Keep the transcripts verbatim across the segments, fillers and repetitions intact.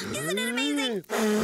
Isn't it amazing?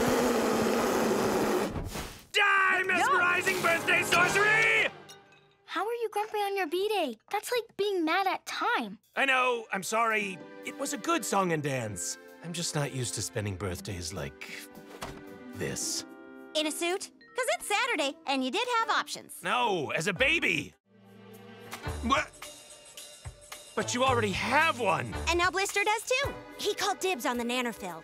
Die, mesmerizing birthday sorcery! How are you grumpy on your B-Day? That's like being mad at time. I know, I'm sorry. It was a good song and dance. I'm just not used to spending birthdays like this. In a suit? Because it's Saturday, and you did have options. No, as a baby. What? But you already have one. And now Blister does too. He called dibs on the nannerfield.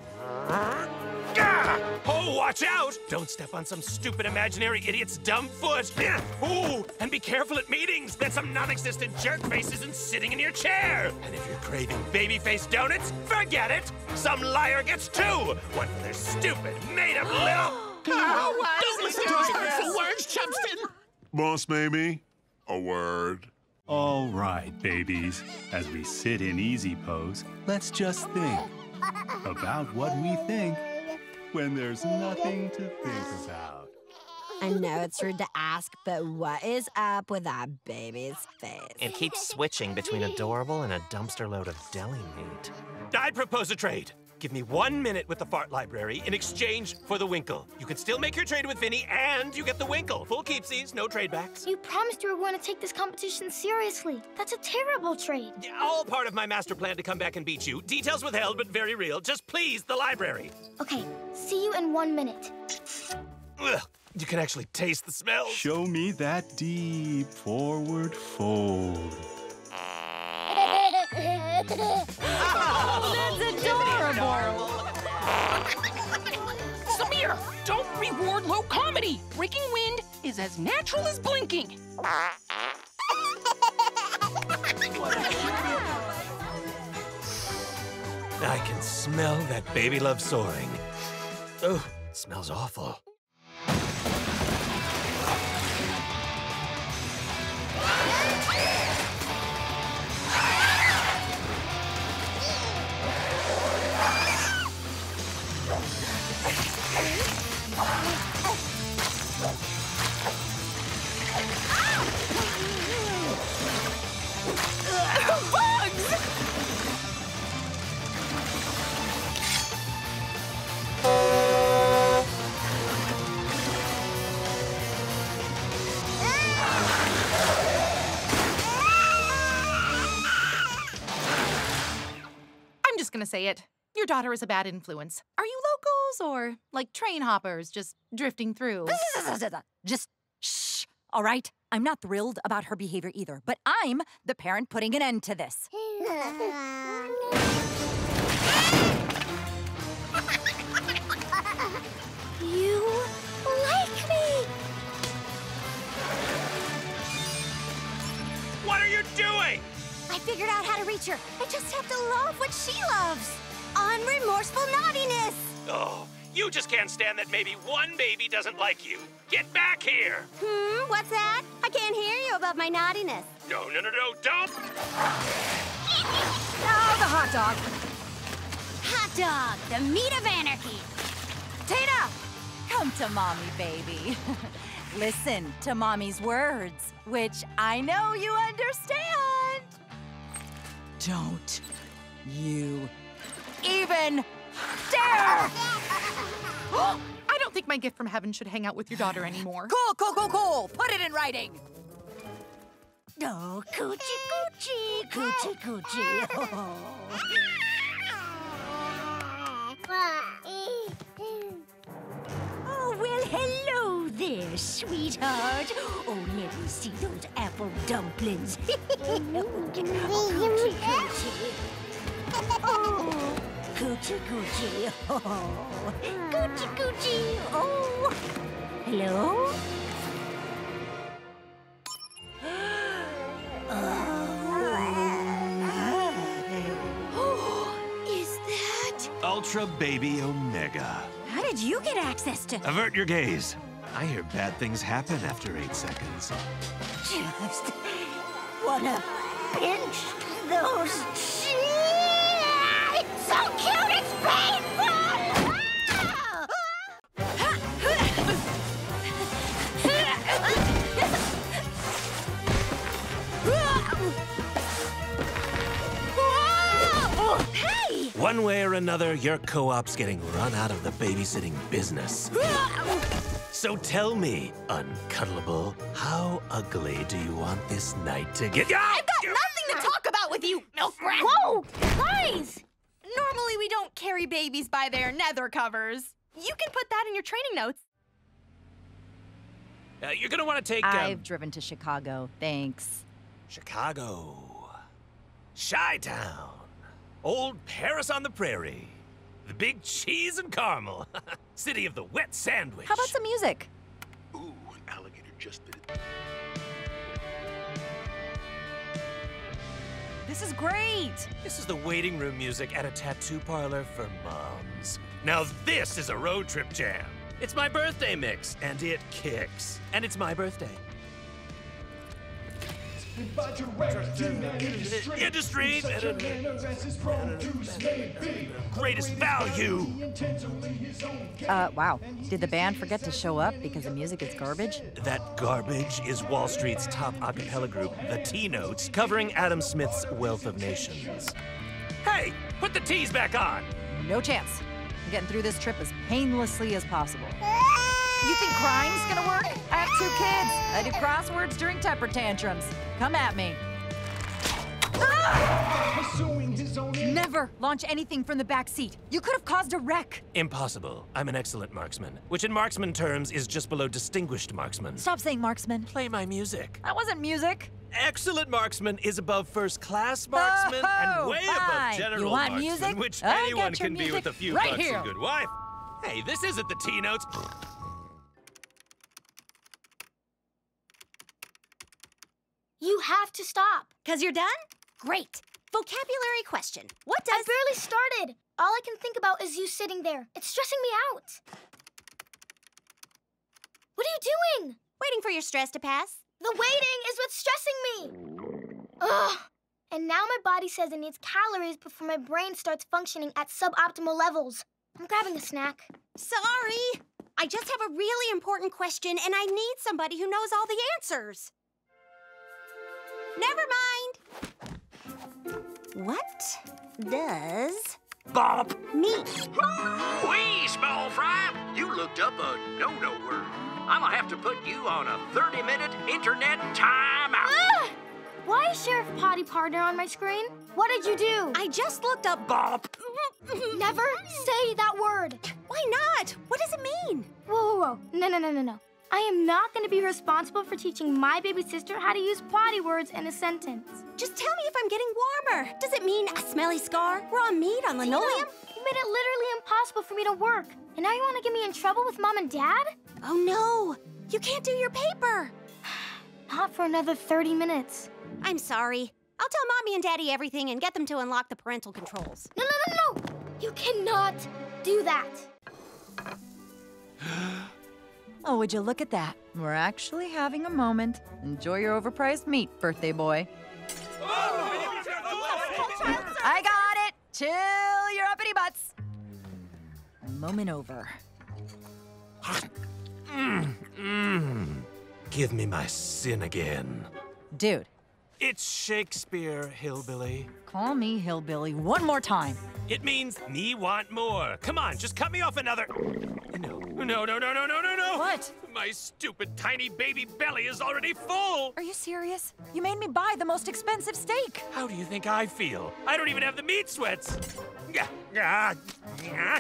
Oh, watch out! Don't step on some stupid imaginary idiot's dumb foot. Ooh, and be careful at meetings. Then some non-existent jerk face isn't sitting in your chair. And if you're craving baby-faced donuts, forget it. Some liar gets two. One for their stupid, made-up little... Oh, don't listen to his hurtful words, Chubston. Boss baby, a word. All right, babies. As we sit in easy pose, let's just think about what we think when there's nothing to think about. I know it's rude to ask, but what is up with that baby's face? It keeps switching between adorable and a dumpster load of deli meat. I propose a trade. Give me one minute with the fart library in exchange for the Winkle. You can still make your trade with Vinny, and you get the Winkle. Full keepsies, no trade backs. You promised you were going to take this competition seriously. That's a terrible trade. All part of my master plan to come back and beat you. Details withheld, but very real. Just please, the library. Okay, see you in one minute. Ugh, you can actually taste the smell. Show me that deep forward fold. Oh, that's adorable! Samir, don't reward low comedy. Breaking wind is as natural as blinking. I can smell that baby love soaring. Oh, it smells awful. I'm just gonna say it. Your daughter is a bad influence. Are you locals or like train hoppers just drifting through? Just shh, all right? I'm not thrilled about her behavior either, but I'm the parent putting an end to this. You like me! What are you doing? I figured out how to reach her. I just have to love what she loves. Unremorseful naughtiness. Oh, you just can't stand that maybe one baby doesn't like you. Get back here! Hmm, what's that? I can't hear you above my naughtiness. No, no, no, no, don't! Oh, the hot dog. Hot dog, the meat of anarchy. Tina, come to mommy, baby. Listen to mommy's words, which I know you understand. Don't you even dare! I don't think my gift from heaven should hang out with your daughter anymore. Cool, cool, cool, cool. Put it in writing. Oh, coochie, coochie, coochie, coochie. Oh, well, hello there, sweetheart. Oh, let me see those apple dumplings. Coochie, coochie. Oh, coochie, coochie. Oh, coochie, coochie. Oh, hello? Is that? Ultra Baby Omega. How did you get access to? Avert your gaze. I hear bad things happen after eight seconds. Just wanna pinch those cheeks. It's so cute, it's painful. Hey! One way or another, your co-op's getting run out of the babysitting business. So tell me, Uncuddleable, how ugly do you want this night to get? I've got nothing to talk about with you, milk rat! Whoa! Guys! Normally we don't carry babies by their nether covers. You can put that in your training notes. Uh, you're gonna want to take. I've Um, driven to Chicago, thanks. Chicago, Chi-Town, Old Paris on the Prairie, the big cheese and caramel, city of the wet sandwich. How about some music? Ooh, an alligator just did it. This is great! This is the waiting room music at a tattoo parlor for moms. Now this is a road trip jam. It's my birthday mix, and it kicks. And it's my birthday. Industry, greatest value. Uh, wow. Did the band forget to show up because the music is garbage? That garbage is Wall Street's top a cappella group, the T-Notes, covering Adam Smith's Wealth of Nations. Hey, put the T's back on. No chance. I'm getting through this trip as painlessly as possible. You think crying's gonna work? I have two kids. I do crosswords during temper tantrums. Come at me. Never launch anything from the back seat. You could have caused a wreck. Impossible. I'm an excellent marksman, which in marksman terms is just below distinguished marksman. Stop saying marksman. Play my music. That wasn't music. Excellent marksman is above first-class marksman Oh, and way fine. above general You want marksman, music? which I anyone got your can be music with a few right bucks here. and good wife. Hey, this isn't the T-Notes. You have to stop. Cause you're done? Great. Vocabulary question. What does... I barely started. All I can think about is you sitting there. It's stressing me out. What are you doing? Waiting for your stress to pass? The waiting is what's stressing me. Ugh. And now my body says it needs calories before my brain starts functioning at suboptimal levels. I'm grabbing a snack. Sorry. I just have a really important question, and I need somebody who knows all the answers. Never mind. What does Bop. mean? Wee, small fry! You looked up a no-no word. I'm gonna have to put you on a thirty-minute internet timeout. Ah! Why is Sheriff Potty Partner on my screen? What did you do? I just looked up Bop. Never say that word. Why not? What does it mean? Whoa, whoa, whoa. No, no, no, no, no. I am not going to be responsible for teaching my baby sister how to use potty words in a sentence. Just tell me if I'm getting warmer. Does it mean a smelly scar, raw meat on linoleum? You made it literally impossible for me to work. And now you want to get me in trouble with Mom and Dad? Oh, no. You can't do your paper. Not for another thirty minutes. I'm sorry. I'll tell Mommy and Daddy everything and get them to unlock the parental controls. No, no, no, no, no! You cannot do that. Oh, would you look at that? We're actually having a moment. Enjoy your overpriced meat, birthday boy. I got it! Chill your uppity butts. Moment over. Mm, mm. Give me my sin again. Dude, It's Shakespeare, hillbilly. call me hillbilly one more time. It means me want more. Come on, just cut me off another. No, no, no, no, no, no, no, no. What? My stupid tiny baby belly is already full. Are you serious? You made me buy the most expensive steak. How do you think I feel? I don't even have the meat sweats. Yeah, yeah, yeah,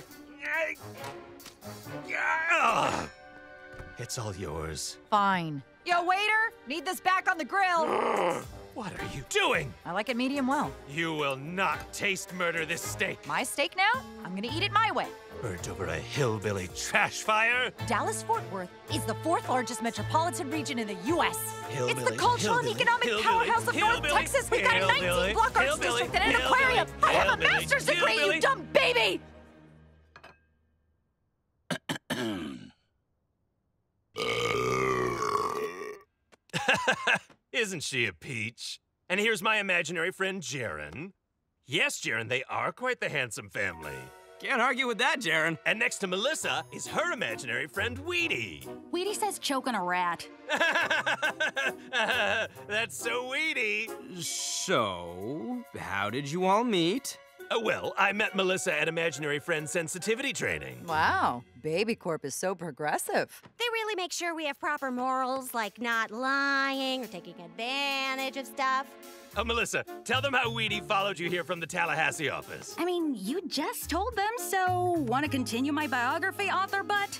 yeah. It's all yours. Fine. Yo, waiter, need this back on the grill. What are you doing? I like it medium well. You will not taste murder this steak. My steak now? I'm gonna eat it my way. Burnt over a hillbilly trash fire. Dallas-Fort Worth is the fourth largest metropolitan region in the U S Hillbilly, It's the cultural and hillbilly, economic hillbilly, powerhouse of North hillbilly, Texas. We've got a hillbilly, nineteen block arts hillbilly, district and an hillbilly, aquarium. I have a hillbilly, master's degree, hillbilly. you dumb baby! Isn't she a peach? And here's my imaginary friend, Jaren. Yes, Jaren, they are quite the handsome family. Can't argue with that, Jaren. And next to Melissa is her imaginary friend, Weedy. Weedy says choking a rat. That's so Weedy. So, how did you all meet? Uh, well, I met Melissa at Imaginary Friend sensitivity training. Wow, Baby Corp is so progressive. They really make sure we have proper morals, like not lying or taking advantage of stuff. Oh, Melissa, tell them how Weedy followed you here from the Tallahassee office. I mean, you just told them, so want to continue my biography, author butt?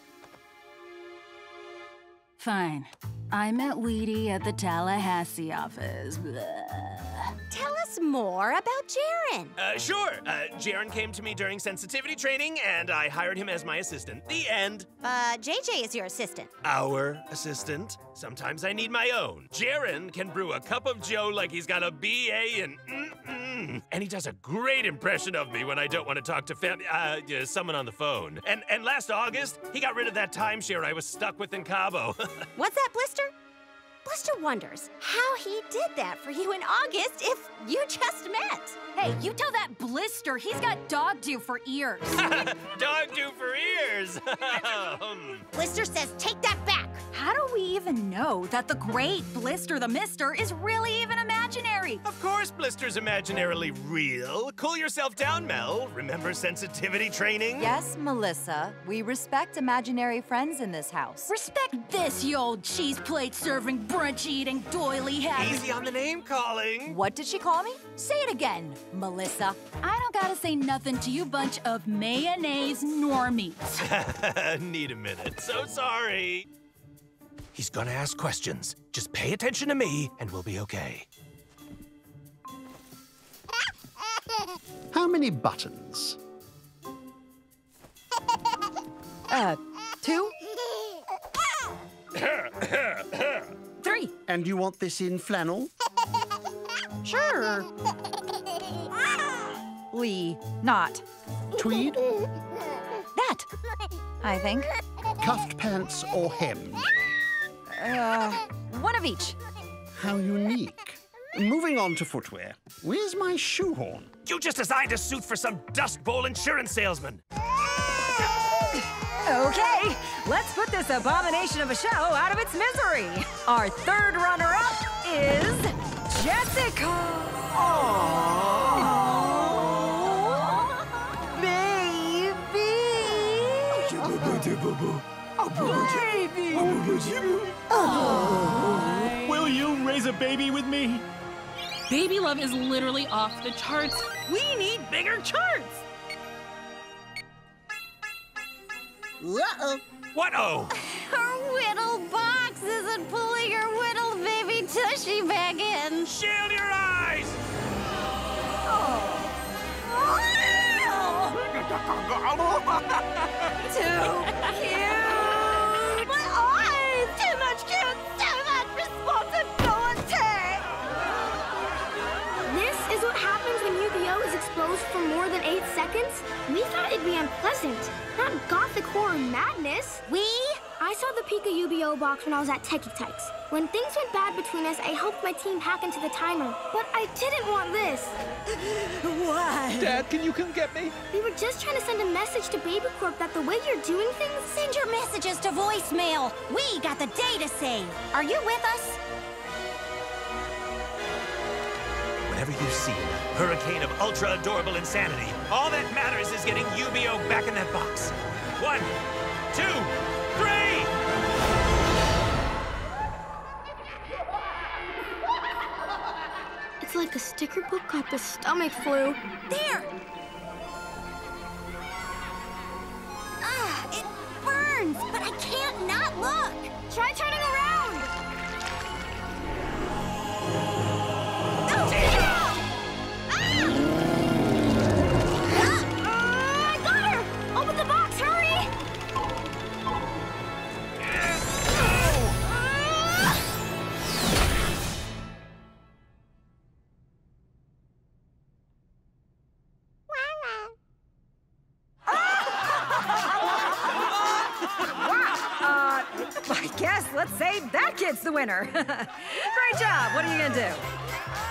Fine. I met Weedy at the Tallahassee office. Blah. Tell us more about Jaren. Uh, sure. Uh, Jaren came to me during sensitivity training, and I hired him as my assistant. The end. Uh, J J is your assistant. Our assistant. Sometimes I need my own. Jaren can brew a cup of joe like he's got a B A in mm-mm. And he does a great impression of me when I don't want to talk to fam- uh, uh, someone on the phone. And, and last August, he got rid of that timeshare I was stuck with in Cabo. What's that, Blister? Blister wonders how he did that for you in August if you just met. Hey, you tell that Blister he's got dog due for ears. Dog due for ears. Blister says take that back. How do we even know that the great Blister the Mister is really even imaginary? Of course Blister's imaginarily real. Cool yourself down, Mel. Remember sensitivity training? Yes, Melissa. We respect imaginary friends in this house. Respect this, you old cheese plate serving, brunch eating, doily hat. Easy on the name calling. What did she call me? Say it again, Melissa. I don't gotta say nothing to you bunch of mayonnaise normies. Need a minute. So sorry. He's gonna ask questions. Just pay attention to me, and we'll be okay. How many buttons? Uh, two? Three. And you want this in flannel? Sure. Lee, not. Tweed? That, I think. Cuffed pants or hem? Uh, one of each. How unique. Moving on to footwear. Where's my shoehorn? You just designed a suit for some Dust Bowl insurance salesman. Okay, let's put this abomination of a show out of its misery. Our third runner-up is Jessica. Aww. Baby. Baby. Oh. Will you raise a baby with me? Baby love is literally off the charts. We need bigger charts. Uh-oh. What-oh? Her whittle box isn't pulling her whittle baby tushy back in. Shield your eyes! Oh. Too cute! My eyes! Too much cute! Too much responsibility! This is what happens when U B O is exposed for more than eight seconds? We thought it'd be unpleasant, not gothic horror madness. We? I saw the Pika U B O box when I was at Techie Tykes. When things went bad between us, I helped my team hack into the timer. But I didn't want this. Why? Dad, can you come get me? We were just trying to send a message to Baby Corp that the way you're doing things... Send your messages to voicemail. We got the day to save. Are you with us? Whenever you see a hurricane of ultra-adorable insanity, all that matters is getting U B O back in that box. One, two, three! It's like a sticker book got the stomach flu. There! Ah, it burns, but I can't not look. Try turning around. Oh, ah! Ah, I got her! Open the box, hurry! I guess let's say that kid's the winner. Great job. What are you gonna do?